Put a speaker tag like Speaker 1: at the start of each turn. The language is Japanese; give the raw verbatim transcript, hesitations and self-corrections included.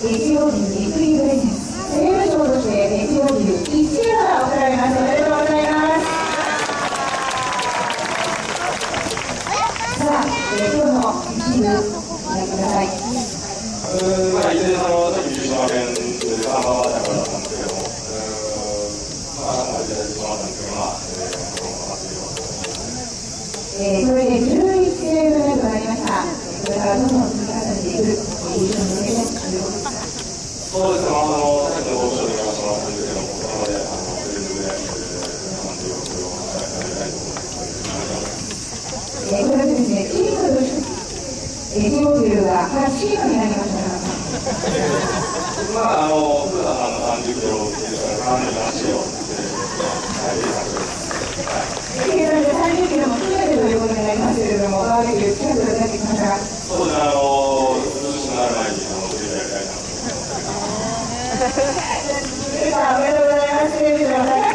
Speaker 1: 越洋牛びっくりプレゼンツセレブ賞として越洋牛いち名が贈られます。おめでとうございます。さあ、えー、今日の一部ご覧ください。
Speaker 2: うん、まあ、いずれその、さっき広島県でさんばんバージョンだったんですけども、うん、まあ、まあ、いただいてしまったんですけど、まあ、えー、このまま祭りを。
Speaker 1: えー、これでじゅういちねんめとなりました。これからどんどん積み重ねていく、えー、優勝に向けてということですか。
Speaker 2: そうですね、まあ、あの、さっきの報告書で言わせてもらったんですけども、ここまで、あの、全力で、えー、頑張っていくことをやりたいと思います。
Speaker 1: えー、これでですね、チームとして、越洋牛がはちチームになりました。
Speaker 2: まあ、あの、普段あのさんじゅっキロですから、さんじゅうななキロで、はい、いい感じです。
Speaker 1: 計算でさんじゅっキロも含めてということになりますけれども、バーベキュー近くになってきましたが。
Speaker 2: そうですね、あの、涼しくなる前に、あの、取り入れたいなと思います。
Speaker 1: おめでとうございます。